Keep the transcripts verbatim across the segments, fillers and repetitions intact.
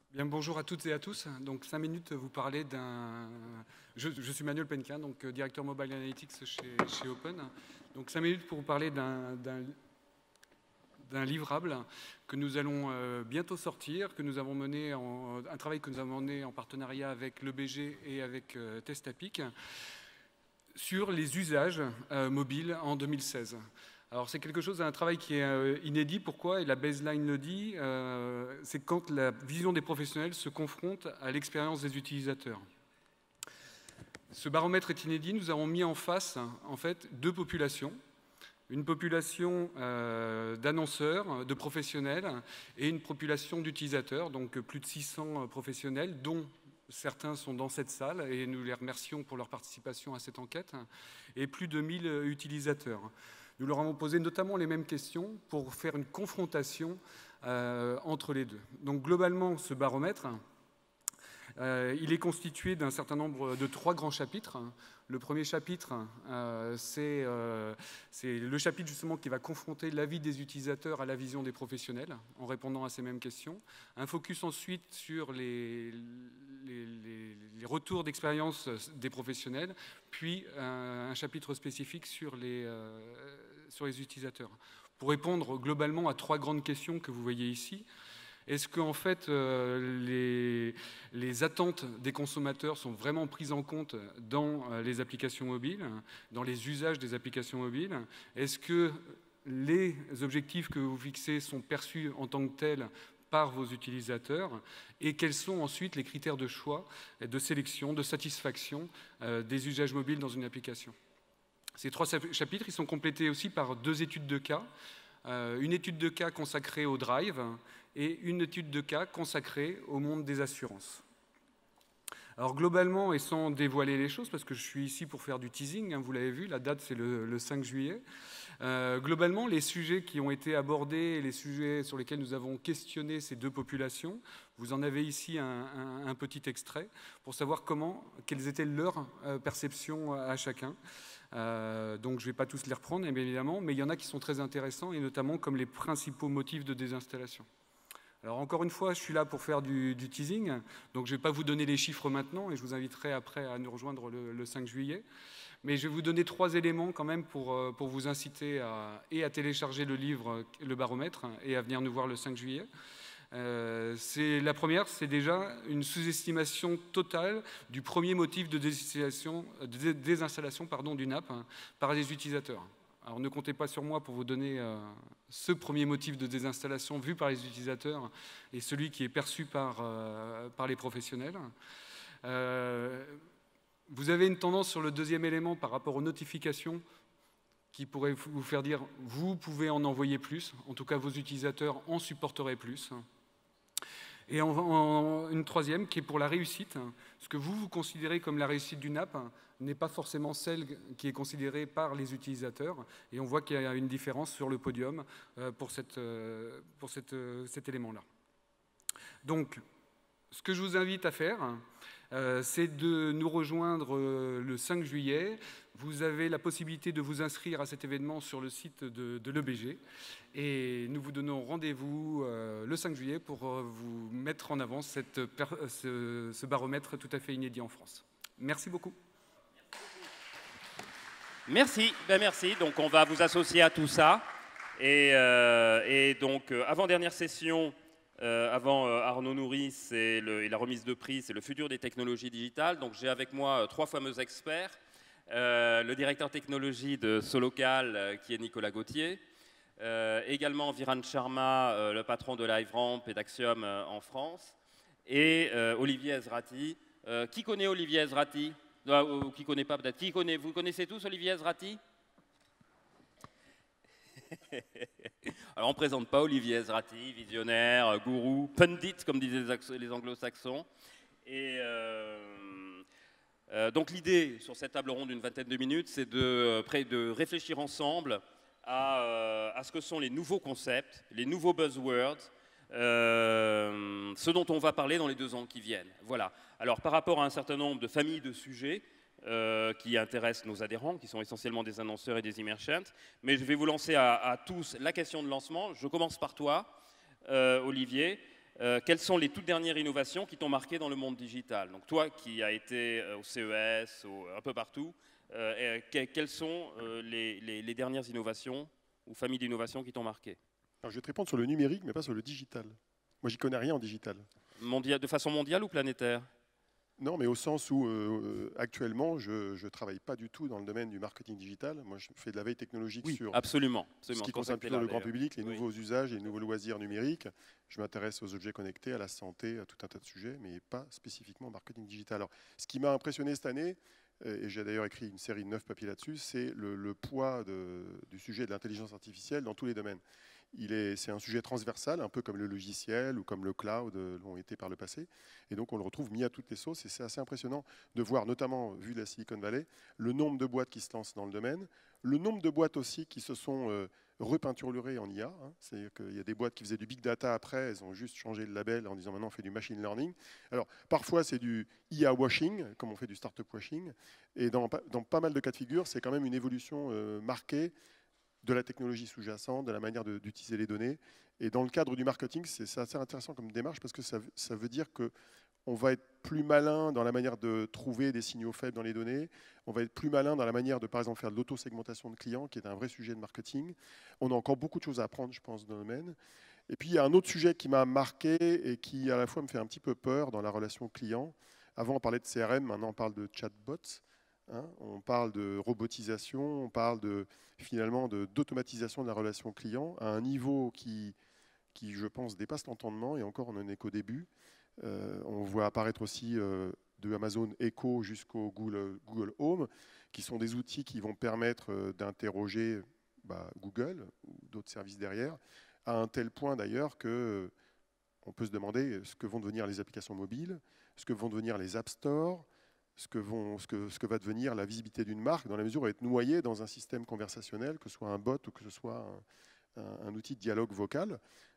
Bien, bonjour à toutes et à tous. Donc, cinq minutes, vous parler d'un... Je, je suis Manuel Penquin, donc euh, directeur Mobile Analytics chez, chez Open. Donc, cinq minutes pour vous parler d'un d'un livrable que nous allons euh, bientôt sortir, que nous avons mené en, un travail que nous avons mené en partenariat avec l'E B G et avec euh, Testapic sur les usages euh, mobiles en deux mille seize. Alors c'est quelque chose, un travail qui est euh, inédit. Pourquoi? Et la baseline le dit, euh, c'est quand la vision des professionnels se confronte à l'expérience des utilisateurs. Ce baromètre est inédit. Nous avons mis en face, en fait, deux populations. Une population euh, d'annonceurs, de professionnels, et une population d'utilisateurs, donc plus de six cents professionnels, dont certains sont dans cette salle, et nous les remercions pour leur participation à cette enquête, et plus de mille utilisateurs. Nous leur avons posé notamment les mêmes questions pour faire une confrontation euh, entre les deux. Donc globalement, ce baromètre, euh, il est constitué d'un certain nombre de trois grands chapitres. Le premier chapitre, euh, c'est euh, le chapitre justement qui va confronter l'avis des utilisateurs à la vision des professionnels en répondant à ces mêmes questions. Un focus ensuite sur les, les, les, les retours d'expérience des professionnels, puis un, un chapitre spécifique sur les, euh, sur les utilisateurs. Pour répondre globalement à trois grandes questions que vous voyez ici. Est-ce qu'en fait, euh, les, les attentes des consommateurs sont vraiment prises en compte dans euh, les applications mobiles, dans les usages des applications mobiles? Est-ce que les objectifs que vous fixez sont perçus en tant que tels par vos utilisateurs? Et quels sont ensuite les critères de choix, de sélection, de satisfaction euh, des usages mobiles dans une application? Ces trois chapitres, ils sont complétés aussi par deux études de cas. Euh, une étude de cas consacrée au drive et une étude de cas consacrée au monde des assurances. Alors globalement, et sans dévoiler les choses, parce que je suis ici pour faire du teasing, hein, vous l'avez vu, la date c'est le, le cinq juillet, euh, globalement les sujets qui ont été abordés, les sujets sur lesquels nous avons questionné ces deux populations, vous en avez ici un, un, un petit extrait pour savoir comment, quelles étaient leurs euh, perceptions à chacun. Euh, donc je ne vais pas tous les reprendre, bien évidemment, mais il y en a qui sont très intéressants, et notamment comme les principaux motifs de désinstallation. Alors encore une fois, je suis là pour faire du, du teasing, donc je ne vais pas vous donner les chiffres maintenant, et je vous inviterai après à nous rejoindre le, le cinq juillet. Mais je vais vous donner trois éléments quand même pour, pour vous inciter à, et à télécharger le livre, le baromètre, et à venir nous voir le cinq juillet. Euh, la première, c'est déjà une sous-estimation totale du premier motif de désinstallation, de désinstallation pardon, d'une app hein, par les utilisateurs. Alors ne comptez pas sur moi pour vous donner euh, ce premier motif de désinstallation vu par les utilisateurs et celui qui est perçu par, euh, par les professionnels. Euh, vous avez une tendance sur le deuxième élément par rapport aux notifications qui pourrait vous faire dire vous pouvez en envoyer plus, en tout cas vos utilisateurs en supporteraient plus. Et en, en, une troisième qui est pour la réussite. Ce que vous, vous considérez comme la réussite d'une app n'est pas forcément celle qui est considérée par les utilisateurs. Et on voit qu'il y a une différence sur le podium pour, cette, pour cette, cet élément-là. Donc, ce que je vous invite à faire, euh, c'est de nous rejoindre euh, le cinq juillet. Vous avez la possibilité de vous inscrire à cet événement sur le site de, de l'E B G. Et nous vous donnons rendez-vous euh, le cinq juillet pour euh, vous mettre en avant cette, ce, ce baromètre tout à fait inédit en France. Merci beaucoup. Merci, ben merci. Donc on va vous associer à tout ça. Et, euh, et donc, euh, avant-dernière session, Euh, avant euh, Arnaud Nourri le, et la remise de prix, c'est le futur des technologies digitales. Donc j'ai avec moi euh, trois fameux experts. Euh, le directeur technologie de Solocal, euh, qui est Nicolas Gauthier. Euh, également Viran Sharma, euh, le patron de LiveRamp et d'Axiom euh, en France. Et euh, Olivier Ezrati. Euh, qui connaît Olivier Ezrati? euh, Ou qui connaît pas peut-être? Qui connaît? Vous connaissez tous Olivier Ezrati? Alors on ne présente pas Olivier Ezrati, visionnaire, gourou, pundit, comme disaient les anglo-saxons. Et euh, euh, donc l'idée sur cette table ronde d'une vingtaine de minutes, c'est de, de réfléchir ensemble à, euh, à ce que sont les nouveaux concepts, les nouveaux buzzwords, euh, ce dont on va parler dans les deux ans qui viennent. Voilà. Alors par rapport à un certain nombre de familles de sujets, Euh, qui intéressent nos adhérents, qui sont essentiellement des annonceurs et des immerchants. Mais je vais vous lancer à, à tous la question de lancement. Je commence par toi, euh, Olivier. euh, quelles sont les toutes dernières innovations qui t'ont marqué dans le monde digital? Donc toi qui as été au C E S, au, un peu partout, euh, que, quelles sont euh, les, les, les dernières innovations ou familles d'innovations qui t'ont marqué? Alors, je vais te répondre sur le numérique, mais pas sur le digital. Moi, j'y connais rien en digital. Mondial, de façon mondiale ou planétaire? Non, mais au sens où euh, actuellement, je ne travaille pas du tout dans le domaine du marketing digital. Moi, je fais de la veille technologique Oui, sur absolument, absolument. ce qui concerne plutôt le grand public, les oui. nouveaux usages, les nouveaux loisirs numériques. Je m'intéresse aux objets connectés, à la santé, à tout un tas de sujets, mais pas spécifiquement au marketing digital. Alors, ce qui m'a impressionné cette année, et j'ai d'ailleurs écrit une série de neuf papiers là-dessus, c'est le, le poids de, du sujet de l'intelligence artificielle dans tous les domaines. C'est un sujet transversal, un peu comme le logiciel ou comme le cloud l'ont été par le passé. Et donc, on le retrouve mis à toutes les sauces. Et c'est assez impressionnant de voir, notamment vu la Silicon Valley, le nombre de boîtes qui se lancent dans le domaine, le nombre de boîtes aussi qui se sont euh, repeinturlurées en I A. Hein. C'est-à-dire qu'il y a des boîtes qui faisaient du big data après, elles ont juste changé le label en disant maintenant on fait du machine learning. Alors, parfois, c'est du I A washing, comme on fait du startup washing. Et dans, dans pas mal de cas de figure, c'est quand même une évolution euh, marquée de la technologie sous-jacente, de la manière d'utiliser les données. Et dans le cadre du marketing, c'est assez intéressant comme démarche parce que ça, ça veut dire qu'on va être plus malin dans la manière de trouver des signaux faibles dans les données. On va être plus malin dans la manière de, par exemple, faire de l'autosegmentation de clients, qui est un vrai sujet de marketing. On a encore beaucoup de choses à apprendre, je pense, dans le domaine. Et puis, il y a un autre sujet qui m'a marqué et qui, à la fois, me fait un petit peu peur dans la relation client. Avant, on parlait de C R M, maintenant, on parle de chatbots. Hein, on parle de robotisation, on parle de, finalement d'automatisation de, de la relation client à un niveau qui, qui je pense, dépasse l'entendement, et encore on n'en est qu'au début. Euh, on voit apparaître aussi euh, de Amazon Echo jusqu'au Google, Google Home, qui sont des outils qui vont permettre euh, d'interroger bah, Google ou d'autres services derrière, à un tel point d'ailleurs que euh, on peut se demander ce que vont devenir les applications mobiles, ce que vont devenir les App Store, Ce que, vont, ce, que, ce que va devenir la visibilité d'une marque, dans la mesure où elle va être noyée dans un système conversationnel, que ce soit un bot ou que ce soit un, un, un outil de dialogue vocal.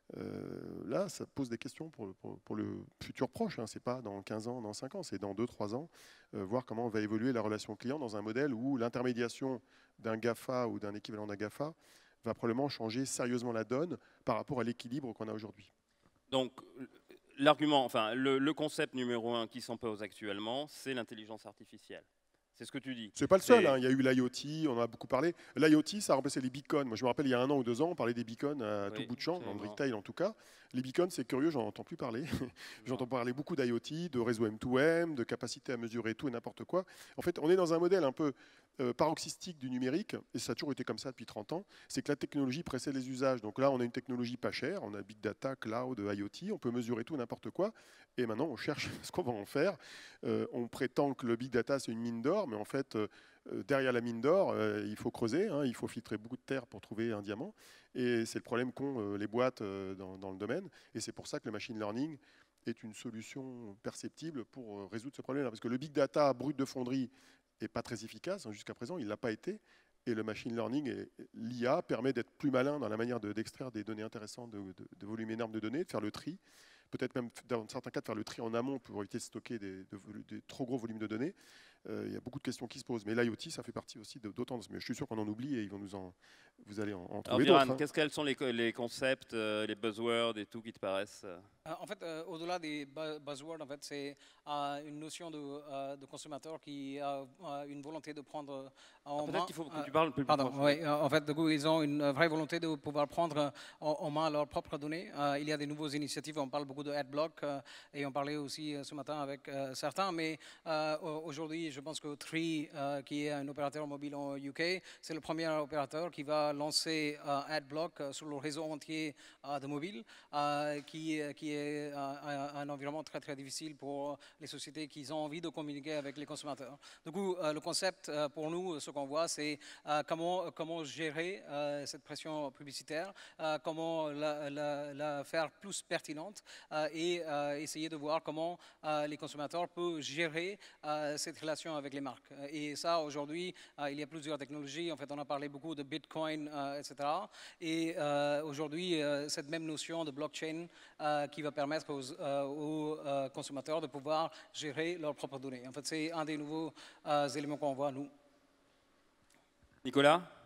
Euh, là, ça pose des questions pour, pour, pour le futur proche. Hein. Ce n'est pas dans quinze ans, dans cinq ans, c'est dans deux trois ans. Euh, voir comment va évoluer la relation client dans un modèle où l'intermédiation d'un GAFA ou d'un équivalent d'un GAFA va probablement changer sérieusement la donne par rapport à l'équilibre qu'on a aujourd'hui. Donc, l'argument, enfin, le, le concept numéro un qui s'impose actuellement, c'est l'intelligence artificielle. C'est ce que tu dis. C'est pas le seul, hein. Il y a eu l'IoT, on en a beaucoup parlé. L'IoT, ça a remplacé les beacons. Moi, je me rappelle, il y a un an ou deux ans, on parlait des beacons à oui, tout bout de champ, dans le retail en tout cas. Les beacons, c'est curieux, j'en entends plus parler. J'entends parler beaucoup d'IoT, de réseau M deux M, de capacité à mesurer tout et n'importe quoi. En fait, on est dans un modèle un peu euh, paroxystique du numérique, et ça a toujours été comme ça depuis trente ans, c'est que la technologie précède les usages. Donc là, on a une technologie pas chère, on a big data, cloud, IoT, on peut mesurer tout et n'importe quoi, et maintenant, on cherche ce qu'on va en faire. Euh, on prétend que le big data, c'est une mine d'or, mais en fait, euh, derrière la mine d'or, euh, il faut creuser, hein, il faut filtrer beaucoup de terre pour trouver un diamant. Et c'est le problème qu'ont euh, les boîtes euh, dans, dans le domaine. Et c'est pour ça que le machine learning est une solution perceptible pour euh, résoudre ce problème-là. Parce que le big data brut de fonderie n'est pas très efficace. Hein, jusqu'à présent, il ne l'a pas été. Et le machine learning et l'I A permet d'être plus malin dans la manière d'extraire de, des données intéressantes, de, de, de volumes énormes de données, de faire le tri. Peut-être même, dans certains cas, de faire le tri en amont pour éviter de stocker des, de, des trop gros volumes de données. Euh, il y a beaucoup de questions qui se posent. Mais l'IoT, ça fait partie aussi d'autant. Mais je suis sûr qu'on en oublie et ils vont nous en, vous allez en, en trouver d'autres. Viran, hein. Qu'est-ce quels sont les, les concepts, euh, les buzzwords et tout qui te paraissent euh... En fait, euh, au-delà des buzzwords, en fait, c'est euh, une notion de, euh, de consommateur qui a euh, une volonté de prendre en ah, main. Peut-être qu'il faut que tu parles un peu plus Pardon, proche. Oui, en fait, du coup, ils ont une vraie volonté de pouvoir prendre en, en main leurs propres données. Euh, il y a des nouvelles initiatives. On parle beaucoup de AdBlock euh, et on parlait aussi euh, ce matin avec euh, certains. Mais euh, aujourd'hui, je pense que Tree, euh, qui est un opérateur mobile en U K, c'est le premier opérateur qui va lancer euh, AdBlock euh, sur le réseau entier euh, de mobile, euh, qui, qui est un, un environnement très très difficile pour les sociétés qui ont envie de communiquer avec les consommateurs. Du coup, euh, le concept euh, pour nous, ce qu'on voit, c'est euh, comment, comment gérer euh, cette pression publicitaire, euh, comment la, la, la faire plus pertinente euh, et euh, essayer de voir comment euh, les consommateurs peuvent gérer euh, cette relation avec les marques. Et ça, aujourd'hui, euh, il y a plusieurs technologies. En fait, on a parlé beaucoup de Bitcoin, euh, et cetera. Et euh, aujourd'hui, euh, cette même notion de blockchain euh, qui va permettre aux, euh, aux euh, consommateurs de pouvoir gérer leurs propres données. En fait, c'est un des nouveaux euh, éléments qu'on voit, nous. Nicolas ?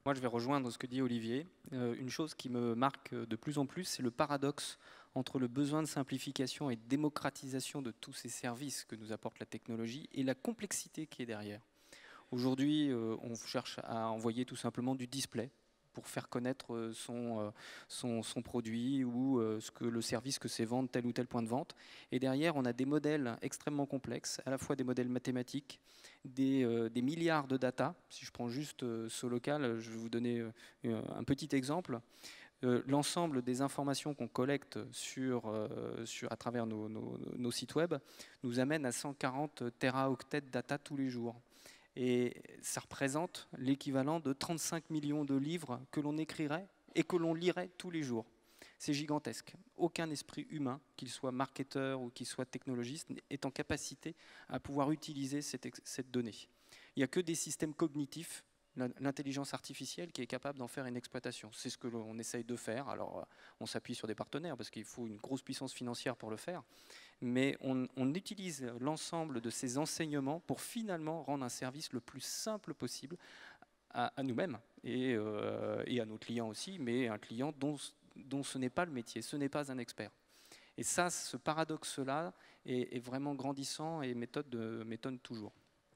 Moi, je vais rejoindre ce que dit Olivier. Euh, une chose qui me marque de plus en plus, c'est le paradoxe entre le besoin de simplification et de démocratisation de tous ces services que nous apporte la technologie et la complexité qui est derrière. Aujourd'hui, euh, on cherche à envoyer tout simplement du display pour faire connaître son, euh, son, son produit ou euh, ce que, le service que c'est vendre tel ou tel point de vente. Et derrière, on a des modèles extrêmement complexes, à la fois des modèles mathématiques, des, euh, des milliards de data. Si je prends juste euh, ce local, je vais vous donner euh, un petit exemple. Euh, L'ensemble des informations qu'on collecte sur, euh, sur, à travers nos, nos, nos sites web nous amène à cent quarante téraoctets de data tous les jours. Et ça représente l'équivalent de trente-cinq millions de livres que l'on écrirait et que l'on lirait tous les jours. C'est gigantesque. Aucun esprit humain, qu'il soit marketeur ou qu'il soit technologiste, n'est en capacité à pouvoir utiliser cette, cette donnée. Il n'y a que des systèmes cognitifs, l'intelligence artificielle, qui est capable d'en faire une exploitation. C'est ce que l'on essaye de faire. Alors, on s'appuie sur des partenaires parce qu'il faut une grosse puissance financière pour le faire. Mais on, on utilise l'ensemble de ces enseignements pour finalement rendre un service le plus simple possible à, à nous-mêmes et, euh, et à nos clients aussi, mais un client dont, dont ce n'est pas le métier, ce n'est pas un expert. Et ça, ce paradoxe-là est, est vraiment grandissant et m'étonne m'étonne toujours.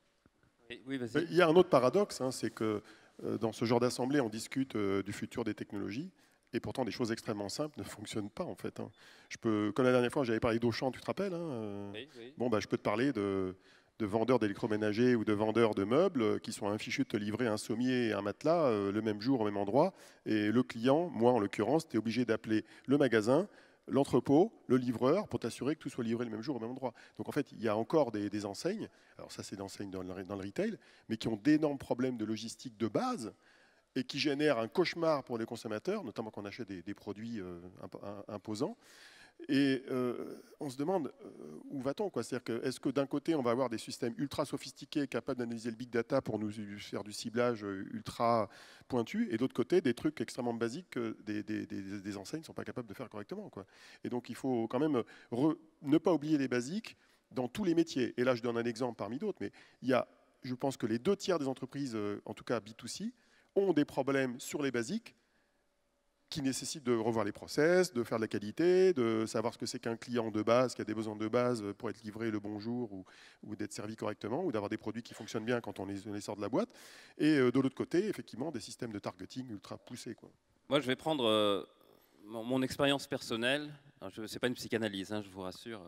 Oui, vas-y. Il y a un autre paradoxe, hein, c'est que euh, dans ce genre d'assemblée, on discute euh, du futur des technologies. Et pourtant, des choses extrêmement simples ne fonctionnent pas, en fait. Hein. Je peux, comme la dernière fois, j'avais parlé d'Auchan, tu te rappelles, hein, euh, oui, oui. Bon, bah, je peux te parler de, de vendeurs d'électroménagers ou de vendeurs de meubles qui sont infichus de te livrer un sommier et un matelas euh, le même jour, au même endroit. Et le client, moi en l'occurrence, tu es obligé d'appeler le magasin, l'entrepôt, le livreur, pour t'assurer que tout soit livré le même jour, au même endroit. Donc, en fait, il y a encore des, des enseignes, alors ça, c'est des enseignes dans le, dans le retail, mais qui ont d'énormes problèmes de logistique de base, et qui génère un cauchemar pour les consommateurs, notamment quand on achète des, des produits euh, imposants. Et euh, on se demande euh, où va-t-on, quoi. C'est-à-dire que, est-ce que d'un côté, on va avoir des systèmes ultra sophistiqués capables d'analyser le big data pour nous faire du ciblage ultra pointu, et d'autre côté, des trucs extrêmement basiques que des, des, des, des enseignes ne sont pas capables de faire correctement, quoi. Et donc, il faut quand même re, ne pas oublier les basiques dans tous les métiers. Et là, je donne un exemple parmi d'autres, mais il y a, je pense que les deux tiers des entreprises, en tout cas B deux C, ont des problèmes sur les basiques qui nécessitent de revoir les process, de faire de la qualité, de savoir ce que c'est qu'un client de base, qui a des besoins de base pour être livré le bon jour ou, ou d'être servi correctement, ou d'avoir des produits qui fonctionnent bien quand on les, on les sort de la boîte. Et euh, de l'autre côté, effectivement, des systèmes de targeting ultra poussés, quoi. Moi, je vais prendre euh, mon, mon expérience personnelle. Ce n'est pas une psychanalyse, hein, je vous rassure.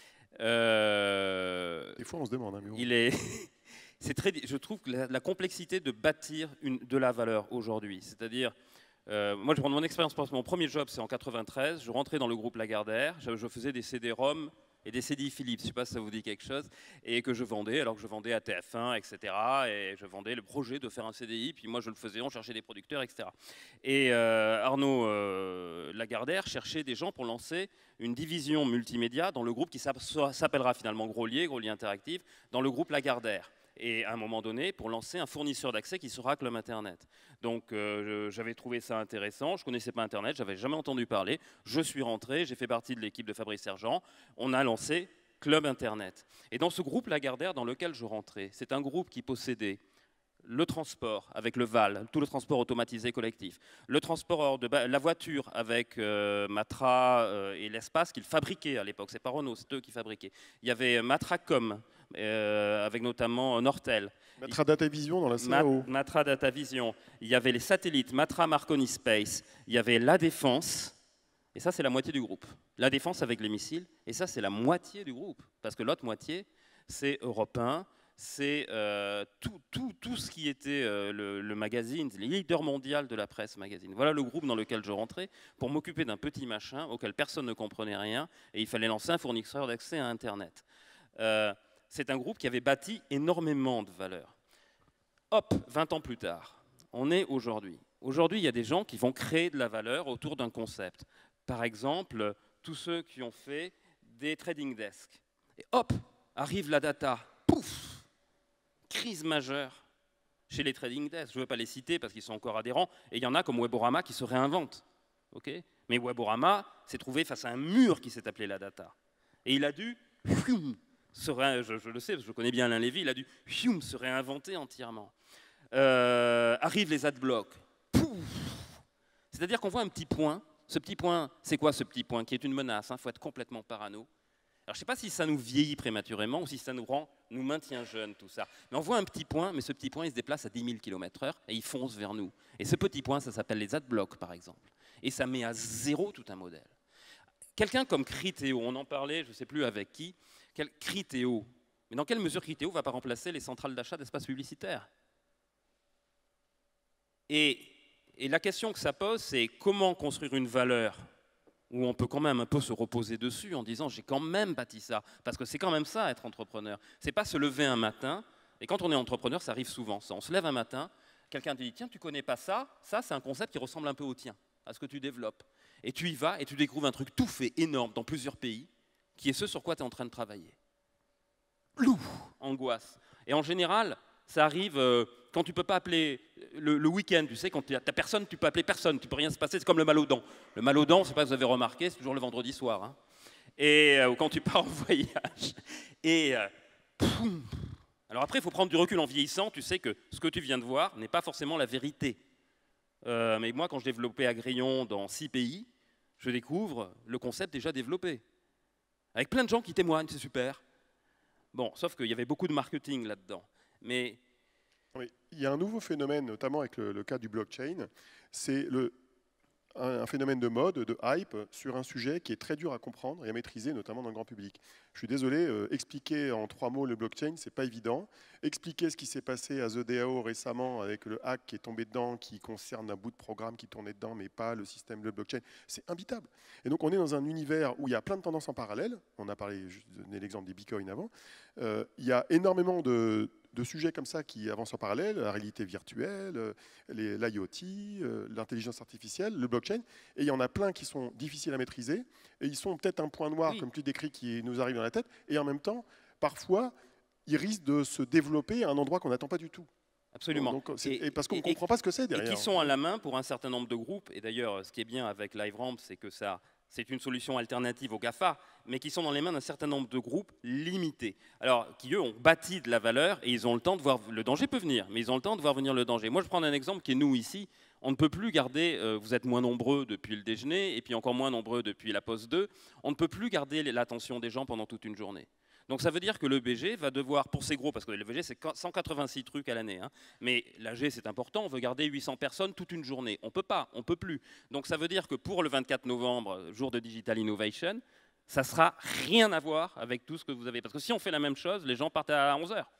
Euh, des fois, on se demande. Hein, mais bon. Il est... C'est très, je trouve que la, la complexité de bâtir une, de la valeur aujourd'hui, c'est-à-dire, euh, moi je prends mon expérience, mon premier job c'est en quatre-vingt-treize, je rentrais dans le groupe Lagardère, je, je faisais des C D-ROM et des C D Philips, je ne sais pas si ça vous dit quelque chose, et que je vendais, alors que je vendais à T F un, et cetera, et je vendais le projet de faire un C D I, puis moi je le faisais, on cherchait des producteurs, et cetera. Et euh, Arnaud euh, Lagardère cherchait des gens pour lancer une division multimédia dans le groupe qui s'appellera finalement Groslier, Groslier Interactive, dans le groupe Lagardère. Et à un moment donné, pour lancer un fournisseur d'accès qui sera Club Internet. Donc euh, j'avais trouvé ça intéressant, je ne connaissais pas Internet, je n'avais jamais entendu parler, je suis rentré, j'ai fait partie de l'équipe de Fabrice Sergent, on a lancé Club Internet. Et dans ce groupe Lagardère dans lequel je rentrais, c'est un groupe qui possédait le transport avec le V A L, tout le transport automatisé collectif, le transport de la voiture avec euh, Matra euh, et l'espace qu'ils fabriquaient à l'époque, c'est pas Renault, c'est eux qui fabriquaient. Il y avait Matracom, euh, avec notamment Nortel. Matra Datavision dans la C A O. Mat Matra Datavision. Il y avait les satellites, Matra Marconi Space. Il y avait la Défense, et ça c'est la moitié du groupe. La Défense avec les missiles, et ça c'est la moitié du groupe, parce que l'autre moitié c'est Europe un, c'est euh, tout, tout, tout ce qui était euh, le, le magazine, les leaders mondiaux de la presse magazine. Voilà le groupe dans lequel je rentrais pour m'occuper d'un petit machin auquel personne ne comprenait rien et il fallait lancer un fournisseur d'accès à Internet. Euh, c'est un groupe qui avait bâti énormément de valeur. Hop, vingt ans plus tard, on est aujourd'hui. Aujourd'hui, il y a des gens qui vont créer de la valeur autour d'un concept. Par exemple, tous ceux qui ont fait des trading desks. Et hop, arrive la data. Pouf! Crise majeure chez les trading desks. Je ne veux pas les citer parce qu'ils sont encore adhérents. Et il y en a comme Weborama qui se réinventent. Okay, mais Weborama s'est trouvé face à un mur qui s'est appelé la data. Et il a dû, se ré... je, je le sais, parce que je connais bien Alain Lévy, il a dû se réinventer entièrement. Euh, arrivent les adblocks. C'est-à-dire qu'on voit un petit point. Ce petit point, c'est quoi ce petit point qui est une menace? Il faut être complètement parano. Alors, je ne sais pas si ça nous vieillit prématurément ou si ça nous rend, nous maintient jeunes, tout ça. Mais on voit un petit point, mais ce petit point, il se déplace à dix mille kilomètres heure et il fonce vers nous. Et ce petit point, ça s'appelle les adblocks, par exemple. Et ça met à zéro tout un modèle. Quelqu'un comme Criteo, on en parlait, je ne sais plus avec qui, quel, Criteo. Mais dans quelle mesure Criteo ne va pas remplacer les centrales d'achat d'espaces publicitaires? et, et la question que ça pose, c'est comment construire une valeur où on peut quand même un peu se reposer dessus en disant j'ai quand même bâti ça, parce que c'est quand même ça être entrepreneur. C'est pas se lever un matin, et quand on est entrepreneur, ça arrive souvent, ça. On se lève un matin, quelqu'un te dit tiens, tu connais pas ça, ça c'est un concept qui ressemble un peu au tien, à ce que tu développes. Et tu y vas et tu découvres un truc tout fait, énorme, dans plusieurs pays, qui est ce sur quoi tu es en train de travailler. Loup, angoisse. Et en général, ça arrive euh, quand tu ne peux pas appeler le, le week-end, tu sais, quand tu n'as personne, tu peux appeler personne, tu ne peux rien se passer, c'est comme le mal aux dents. Le mal aux dents, je ne sais pas si vous avez remarqué, c'est toujours le vendredi soir. Hein. Et euh, quand tu pars en voyage. Et euh, poum. Alors après, il faut prendre du recul en vieillissant, tu sais que ce que tu viens de voir n'est pas forcément la vérité. Euh, mais moi, quand je développais Agréon dans six pays, je découvre le concept déjà développé. Avec plein de gens qui témoignent, c'est super. Bon, sauf qu'il y avait beaucoup de marketing là-dedans. Mais oui, il y a un nouveau phénomène, notamment avec le, le cas du blockchain, c'est le, un, un phénomène de mode, de hype, sur un sujet qui est très dur à comprendre et à maîtriser, notamment dans le grand public. Je suis désolé, euh, expliquer en trois mots le blockchain, c'est pas évident. Expliquer ce qui s'est passé à The D A O récemment avec le hack qui est tombé dedans, qui concerne un bout de programme qui tournait dedans, mais pas le système de blockchain, c'est imbitable. Et donc on est dans un univers où il y a plein de tendances en parallèle. On a parlé, je donnais l'exemple des bitcoins avant. Euh, il y a énormément de de sujets comme ça qui avancent en parallèle, la réalité virtuelle, l'I O T, l'intelligence artificielle, le blockchain, et il y en a plein qui sont difficiles à maîtriser, et ils sont peut-être un point noir, oui, comme tu décris, qui nous arrive dans la tête, et en même temps, parfois, ils risquent de se développer à un endroit qu'on n'attend pas du tout. Absolument. Donc, et, et parce qu'on ne comprend pas ce que c'est derrière. Et qui sont à la main pour un certain nombre de groupes, et d'ailleurs, ce qui est bien avec LiveRamp, c'est que ça... c'est une solution alternative aux GAFA, mais qui sont dans les mains d'un certain nombre de groupes limités. Alors, qui eux ont bâti de la valeur et ils ont le temps de voir, le danger peut venir, mais ils ont le temps de voir venir le danger. Moi, je prends un exemple qui est nous ici, on ne peut plus garder, euh, vous êtes moins nombreux depuis le déjeuner et puis encore moins nombreux depuis la pause deux, on ne peut plus garder l'attention des gens pendant toute une journée. Donc ça veut dire que l'E B G va devoir, pour ses gros, parce que l'E B G c'est cent quatre-vingt-six trucs à l'année, hein, mais l'A G c'est important, on veut garder huit cents personnes toute une journée. On ne peut pas, on ne peut plus. Donc ça veut dire que pour le vingt-quatre novembre, jour de Digital Innovation, ça ne sera rien à voir avec tout ce que vous avez. Parce que si on fait la même chose, les gens partent à onze heures.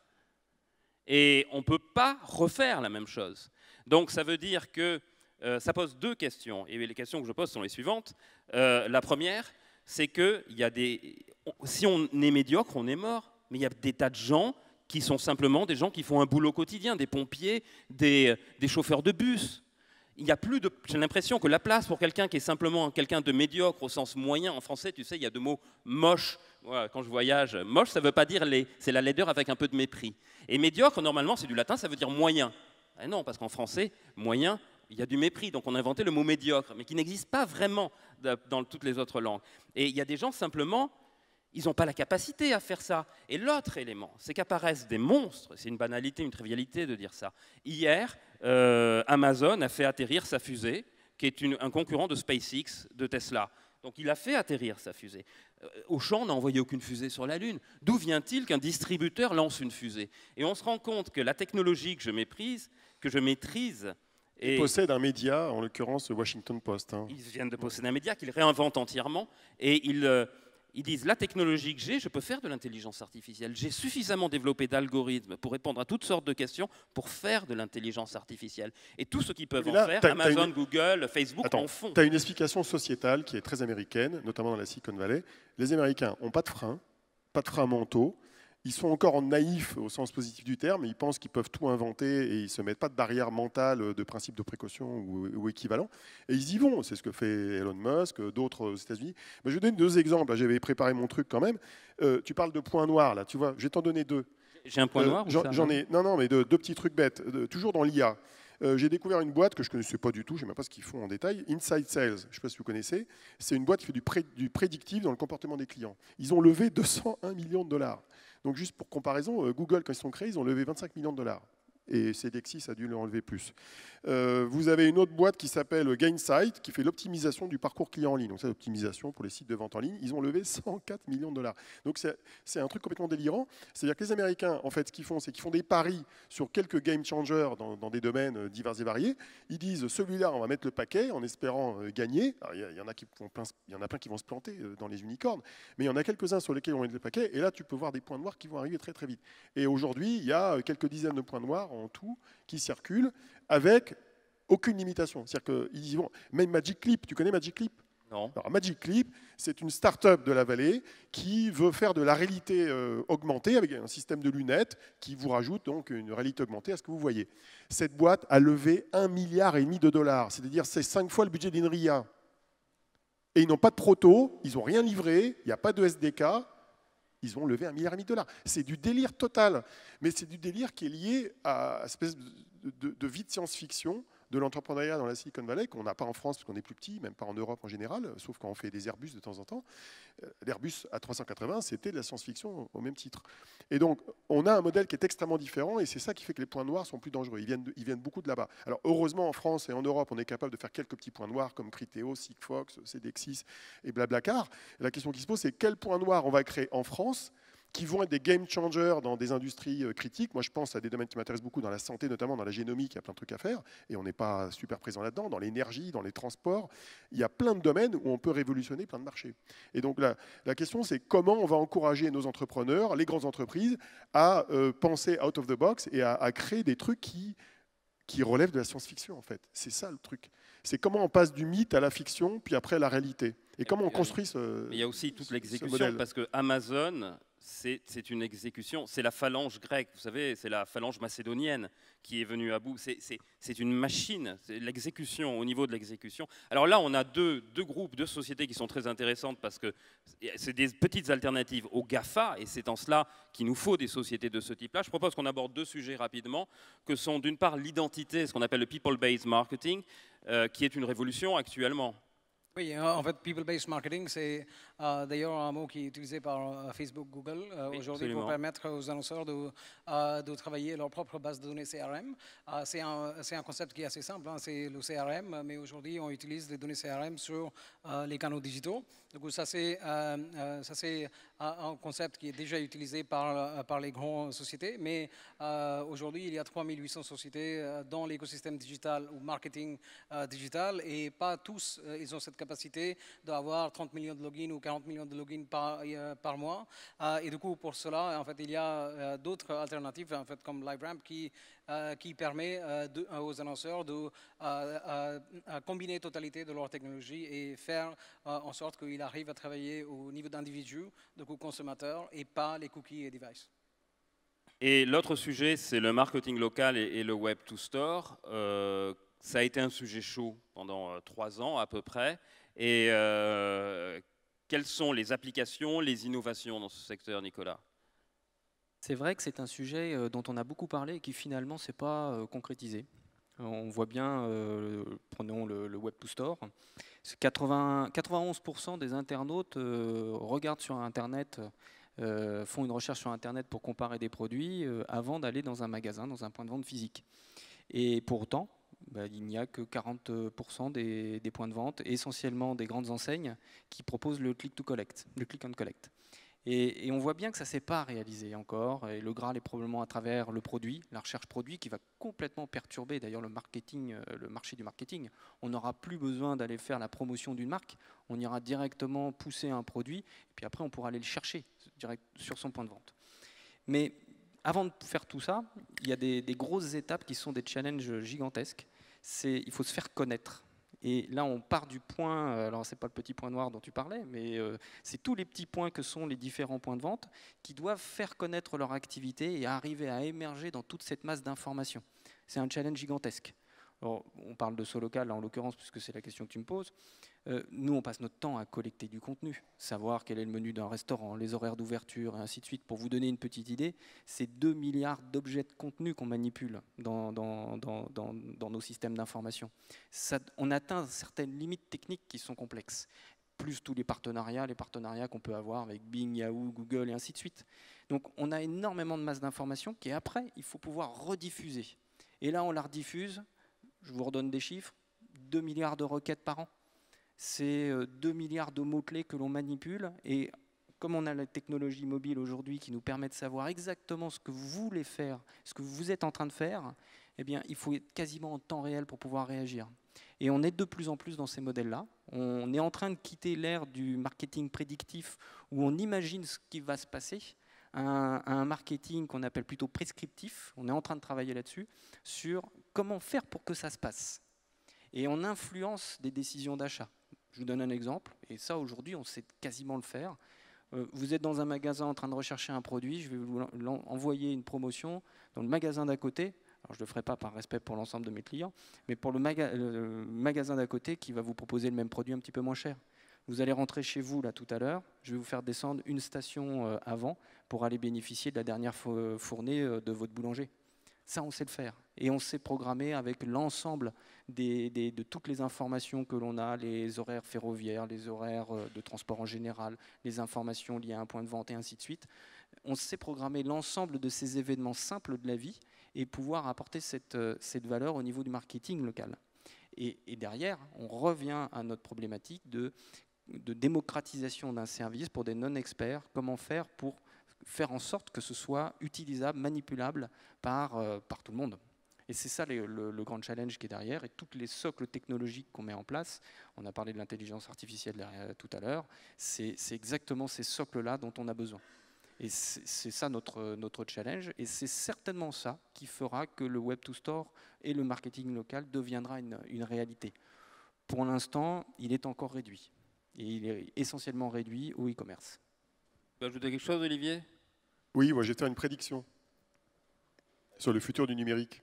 Et on ne peut pas refaire la même chose. Donc ça veut dire que euh, ça pose deux questions. Et les questions que je pose sont les suivantes. Euh, la première, c'est qu'il y a des... Si on est médiocre, on est mort. Mais il y a des tas de gens qui sont simplement des gens qui font un boulot quotidien, des pompiers, des, des chauffeurs de bus. Il y a plus de... J'ai l'impression que la place pour quelqu'un qui est simplement quelqu'un de médiocre au sens moyen, en français, tu sais, il y a deux mots moche. Voilà, quand je voyage, moche, ça ne veut pas dire laid, c'est la laideur avec un peu de mépris. Et médiocre, normalement, c'est du latin, ça veut dire moyen. Eh non, parce qu'en français, moyen, il y a du mépris, donc on a inventé le mot médiocre, mais qui n'existe pas vraiment dans toutes les autres langues. Et il y a des gens, simplement, ils n'ont pas la capacité à faire ça. Et l'autre élément, c'est qu'apparaissent des monstres, c'est une banalité, une trivialité de dire ça. Hier, euh, Amazon a fait atterrir sa fusée, qui est une, un concurrent de SpaceX, de Tesla. Donc il a fait atterrir sa fusée. Euh, Auchan n'a envoyé aucune fusée sur la Lune. D'où vient-il qu'un distributeur lance une fusée? Et on se rend compte que la technologie que je méprise, que je maîtrise... Et... Ils possèdent un média, en l'occurrence le Washington Post. Hein. Ils viennent de posséder un média qu'ils réinventent entièrement. Et ils... Euh, Ils disent, la technologie que j'ai, je peux faire de l'intelligence artificielle. J'ai suffisamment développé d'algorithmes pour répondre à toutes sortes de questions pour faire de l'intelligence artificielle. Et tout ce qu'ils peuvent là, en faire, Amazon, une... Google, Facebook, Attends, en font. Tu as une explication sociétale qui est très américaine, notamment dans la Silicon Valley. Les Américains n'ont pas de frein, pas de frein mentaux. Ils sont encore naïfs au sens positif du terme, ils pensent qu'ils peuvent tout inventer et ils ne se mettent pas de barrière mentale, de principe de précaution ou, ou équivalent. Et ils y vont, c'est ce que fait Elon Musk, d'autres aux États-Unis. Mais je vais donner deux exemples, j'avais préparé mon truc quand même. Euh, tu parles de points noirs, là, tu vois, je vais t'en donner deux. J'ai un point euh, noir J'en ai, non, non, mais de, deux petits trucs bêtes, de, toujours dans l'I A. Euh, j'ai découvert une boîte que je ne connaissais pas du tout, je ne sais même pas ce qu'ils font en détail, Inside Sales, je ne sais pas si vous connaissez. C'est une boîte qui fait du, pré, du prédictif dans le comportement des clients. Ils ont levé deux cent un millions de dollars. Donc juste pour comparaison, Google, quand ils sont créés, ils ont levé vingt-cinq millions de dollars. et Cdexis a dû l'enlever plus. Euh, vous avez une autre boîte qui s'appelle Gainsight, qui fait l'optimisation du parcours client en ligne. Donc c'est l'optimisation pour les sites de vente en ligne. Ils ont levé cent quatre millions de dollars. Donc c'est un truc complètement délirant. C'est-à-dire que les Américains, en fait, ce qu'ils font, c'est qu'ils font des paris sur quelques game changers dans, dans des domaines divers et variés. Ils disent, celui-là, on va mettre le paquet en espérant euh, gagner. Alors, il y, y en a qui vont plein, il y en a plein qui vont se planter euh, dans les unicornes, mais il y en a quelques-uns sur lesquels on met le paquet. Et là, tu peux voir des points noirs qui vont arriver très très vite. Et aujourd'hui, il y a quelques dizaines de points noirs en tout qui circulent avec aucune limitation. C'est-à-dire qu'ils y vont. Même Magic Clip, tu connais Magic Clip? Non. Alors, Magic Clip, c'est une start-up de la vallée qui veut faire de la réalité euh, augmentée avec un système de lunettes qui vous rajoute donc une réalité augmentée à ce que vous voyez. Cette boîte a levé un milliard et demi de dollars, c'est-à-dire c'est cinq fois le budget d'Inria. Et ils n'ont pas de proto, ils n'ont rien livré, il n'y a pas de S D K. Ils ont levé un milliard et demi de dollars. C'est du délire total. Mais c'est du délire qui est lié à une espèce de, de, de vie de science-fiction de l'entrepreneuriat dans la Silicon Valley, qu'on n'a pas en France parce qu'on est plus petit, même pas en Europe en général, sauf quand on fait des Airbus de temps en temps. L'Airbus A trois cent quatre-vingts, c'était de la science-fiction au même titre. Et donc, on a un modèle qui est extrêmement différent, et c'est ça qui fait que les points noirs sont plus dangereux. Ils viennent, de, ils viennent beaucoup de là-bas. Alors, heureusement, en France et en Europe, on est capable de faire quelques petits points noirs, comme Criteo, Sigfox, Cdexis et Blablacar. La question qui se pose, c'est quels points noirs on va créer en France qui vont être des game changers dans des industries critiques. Moi, je pense à des domaines qui m'intéressent beaucoup dans la santé, notamment dans la génomique, il y a plein de trucs à faire, et on n'est pas super présent là-dedans, dans l'énergie, dans les transports. Il y a plein de domaines où on peut révolutionner plein de marchés. Et donc, la, la question, c'est comment on va encourager nos entrepreneurs, les grandes entreprises, à euh, penser out of the box et à, à créer des trucs qui, qui relèvent de la science-fiction, en fait. C'est ça, le truc. C'est comment on passe du mythe à la fiction, puis après à la réalité. Et, et comment on construit ce Il y a aussi toute l'exécution, parce que Amazon, c'est une exécution, c'est la phalange grecque, vous savez, c'est la phalange macédonienne qui est venue à bout. C'est une machine, c'est l'exécution, au niveau de l'exécution. Alors là, on a deux, deux groupes, deux sociétés qui sont très intéressantes parce que c'est des petites alternatives aux GAFA, et c'est en cela qu'il nous faut des sociétés de ce type-là. Je propose qu'on aborde deux sujets rapidement, que sont d'une part l'identité, ce qu'on appelle le people-based marketing, euh, qui est une révolution actuellement. Oui, en fait, people-based marketing, c'est euh, d'ailleurs un mot qui est utilisé par euh, Facebook, Google euh, oui, aujourd'hui pour permettre aux annonceurs de, euh, de travailler leur propre base de données C R M. Euh, c'est un, un concept qui est assez simple, hein, c'est le C R M, mais aujourd'hui on utilise les données C R M sur euh, les canaux digitaux. Donc ça c'est euh, euh, un concept qui est déjà utilisé par, par les grandes sociétés, mais euh, aujourd'hui il y a trois mille huit cents sociétés dans l'écosystème digital ou marketing euh, digital, et pas tous euh, ils ont cette capacité d'avoir trente millions de logins ou quarante millions de logins par, euh, par mois. Euh, et du coup, pour cela, en fait, il y a euh, d'autres alternatives, en fait, comme LiveRamp, qui, euh, qui permet euh, de, euh, aux annonceurs de euh, euh, combiner totalité de leur technologie et faire euh, en sorte qu'ils arrivent à travailler au niveau d'individu, de consommateurs, et pas les cookies et devices. Et l'autre sujet, c'est le marketing local et, et le Web to Store. Euh, Ça a été un sujet chaud pendant euh, trois ans à peu près. Et euh, quelles sont les applications, les innovations dans ce secteur, Nicolas? C'est vrai que c'est un sujet euh, dont on a beaucoup parlé et qui finalement ne s'est pas euh, concrétisé. On voit bien, euh, prenons le, le Web to Store, quatre-vingts, quatre-vingt-onze pour cent des internautes euh, regardent sur Internet, euh, font une recherche sur Internet pour comparer des produits euh, avant d'aller dans un magasin, dans un point de vente physique. Et pour autant, ben, il n'y a que quarante pour cent des, des points de vente, essentiellement des grandes enseignes, qui proposent le click to collect, le click and collect. Et, et on voit bien que ça ne s'est pas réalisé encore. Et le Graal est probablement à travers le produit, la recherche produit, qui va complètement perturber d'ailleurs le marketing, le marché du marketing. On n'aura plus besoin d'aller faire la promotion d'une marque. On ira directement pousser un produit, et puis après on pourra aller le chercher direct sur son point de vente. Mais avant de faire tout ça, il y a des, des grosses étapes qui sont des challenges gigantesques. Il faut se faire connaître. Et là, on part du point, alors ce n'est pas le petit point noir dont tu parlais, mais euh, c'est tous les petits points que sont les différents points de vente qui doivent faire connaître leur activité et arriver à émerger dans toute cette masse d'informations. C'est un challenge gigantesque. Alors, on parle de Solocal, en l'occurrence, puisque c'est la question que tu me poses. Euh, nous, on passe notre temps à collecter du contenu, savoir quel est le menu d'un restaurant, les horaires d'ouverture, et ainsi de suite. Pour vous donner une petite idée, c'est deux milliards d'objets de contenu qu'on manipule dans, dans, dans, dans, dans nos systèmes d'information. On atteint certaines limites techniques qui sont complexes. plus tous les partenariats, les partenariats qu'on peut avoir avec Bing, Yahoo, Google et ainsi de suite. Donc on a énormément de masse d'informations qui après, il faut pouvoir rediffuser. Et là, on la rediffuse, je vous redonne des chiffres, deux milliards de requêtes par an. C'est deux milliards de mots-clés que l'on manipule. Et comme on a la technologie mobile aujourd'hui qui nous permet de savoir exactement ce que vous voulez faire, ce que vous êtes en train de faire, eh bien, il faut être quasiment en temps réel pour pouvoir réagir. Et on est de plus en plus dans ces modèles-là. On est en train de quitter l'ère du marketing prédictif où on imagine ce qui va se passer à un, à un marketing qu'on appelle plutôt prescriptif. On est en train de travailler là-dessus, sur comment faire pour que ça se passe. Et on influence des décisions d'achat. Je vous donne un exemple, et ça aujourd'hui on sait quasiment le faire. Euh, vous êtes dans un magasin en train de rechercher un produit, je vais vous envoyer une promotion dans le magasin d'à côté. Alors je ne le ferai pas par respect pour l'ensemble de mes clients, mais pour le, maga le magasin d'à côté qui va vous proposer le même produit un petit peu moins cher. Vous allez rentrer chez vous là tout à l'heure, je vais vous faire descendre une station euh, avant pour aller bénéficier de la dernière fournée euh, de votre boulanger. Ça, on sait le faire. Et on sait programmer avec l'ensemble des, des, de toutes les informations que l'on a, les horaires ferroviaires, les horaires de transport en général, les informations liées à un point de vente et ainsi de suite. On sait programmer l'ensemble de ces événements simples de la vie et pouvoir apporter cette, cette valeur au niveau du marketing local. Et, et derrière, on revient à notre problématique de, de démocratisation d'un service pour des non-experts. Comment faire pour faire en sorte que ce soit utilisable, manipulable par, euh, par tout le monde. Et c'est ça le, le, le grand challenge qui est derrière. Et tous les socles technologiques qu'on met en place, on a parlé de l'intelligence artificielle derrière, tout à l'heure, c'est exactement ces socles-là dont on a besoin. Et c'est ça notre, notre challenge. Et c'est certainement ça qui fera que le Web to Store et le marketing local deviendra une, une réalité. Pour l'instant, il est encore réduit. Et il est essentiellement réduit au e-commerce. Tu peux ajouter quelque chose, Olivier ? Oui, moi, je vais faire une prédiction sur le futur du numérique.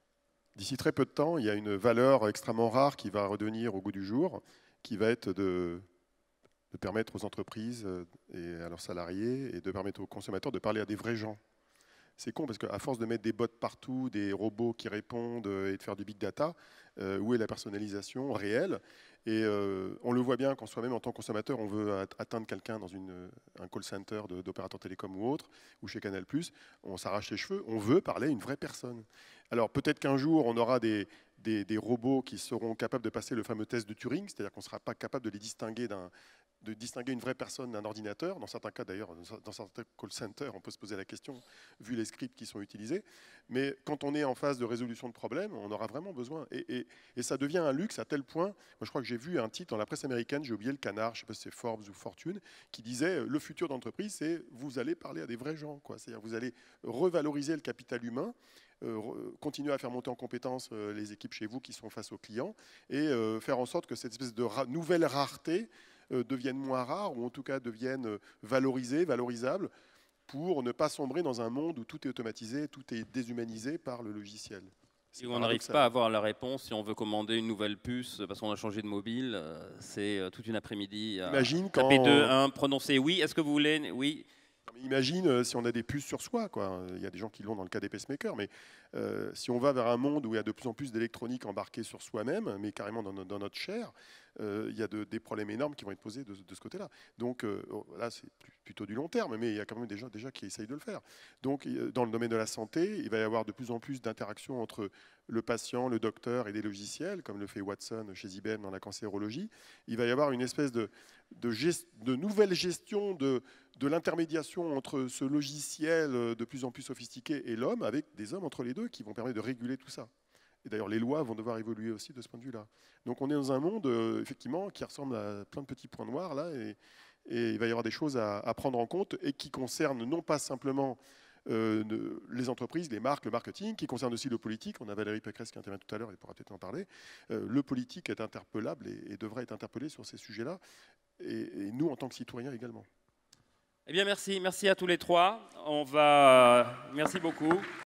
D'ici très peu de temps, il y a une valeur extrêmement rare qui va redevenir au goût du jour, qui va être de, de permettre aux entreprises et à leurs salariés et de permettre aux consommateurs de parler à des vrais gens. C'est con parce qu'à force de mettre des bots partout, des robots qui répondent et de faire du big data, euh, où est la personnalisation réelle ? Et euh, on le voit bien quand soi-même, en tant que consommateur, on veut atteindre quelqu'un dans une, un call center d'opérateur télécom ou autre, ou chez Canal plus, on s'arrache les cheveux, on veut parler à une vraie personne. Alors peut-être qu'un jour, on aura des, des, des robots qui seront capables de passer le fameux test de Turing, c'est-à-dire qu'on ne sera pas capable de les distinguer d'un de distinguer une vraie personne d'un ordinateur. Dans certains cas, d'ailleurs, dans certains call centers, on peut se poser la question, vu les scripts qui sont utilisés. Mais quand on est en phase de résolution de problèmes, on aura vraiment besoin. Et, et, et ça devient un luxe à tel point. Moi, je crois que j'ai vu un titre dans la presse américaine, j'ai oublié le canard, je ne sais pas si c'est Forbes ou Fortune, qui disait le futur d'entreprise, c'est vous allez parler à des vrais gens. C'est-à-dire vous allez revaloriser le capital humain, euh, continuer à faire monter en compétence euh, les équipes chez vous qui sont face aux clients et euh, faire en sorte que cette espèce de ra nouvelle rareté Euh, deviennent moins rares, ou en tout cas deviennent valorisés, valorisables, pour ne pas sombrer dans un monde où tout est automatisé, tout est déshumanisé par le logiciel. Et où on n'arrive pas à avoir la réponse si on veut commander une nouvelle puce parce qu'on a changé de mobile, c'est toute une après-midi à Imagine taper quand... deux, un, prononcer oui, est-ce que vous voulez, oui. Imagine si on a des puces sur soi, quoi. Il y a des gens qui l'ont dans le cas des pacemakers, mais euh, si on va vers un monde où il y a de plus en plus d'électronique embarquée sur soi-même, mais carrément dans, no dans notre chair, euh, il y a de, des problèmes énormes qui vont être posés de, de ce côté-là. Donc euh, là, c'est plutôt du long terme, mais il y a quand même des gens déjà qui essayent de le faire. Donc dans le domaine de la santé, il va y avoir de plus en plus d'interactions entre le patient, le docteur et des logiciels, comme le fait Watson chez I B M dans la cancérologie. Il va y avoir une espèce de, de, gest de nouvelle gestion de, de l'intermédiation entre ce logiciel de plus en plus sophistiqué et l'homme, avec des hommes entre les deux qui vont permettre de réguler tout ça. Et d'ailleurs, les lois vont devoir évoluer aussi de ce point de vue-là. Donc on est dans un monde, euh, effectivement, qui ressemble à plein de petits points noirs, là, et, et il va y avoir des choses à, à prendre en compte, et qui concernent non pas simplement euh, de, les entreprises, les marques, le marketing, qui concernent aussi le politique. On a Valérie Pécresse qui intervient tout à l'heure, elle pourra peut-être en parler. Euh, le politique est interpellable et, et devrait être interpellé sur ces sujets-là, et, et nous, en tant que citoyens également. Eh bien, merci. Merci à tous les trois. On va... Merci beaucoup.